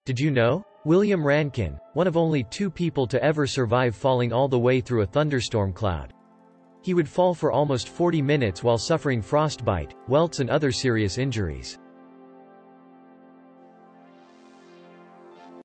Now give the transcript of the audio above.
Did you know? William Rankin, one of only 2 people to ever survive falling all the way through a thunderstorm cloud. He would fall for almost 40 minutes while suffering frostbite, welts and other serious injuries.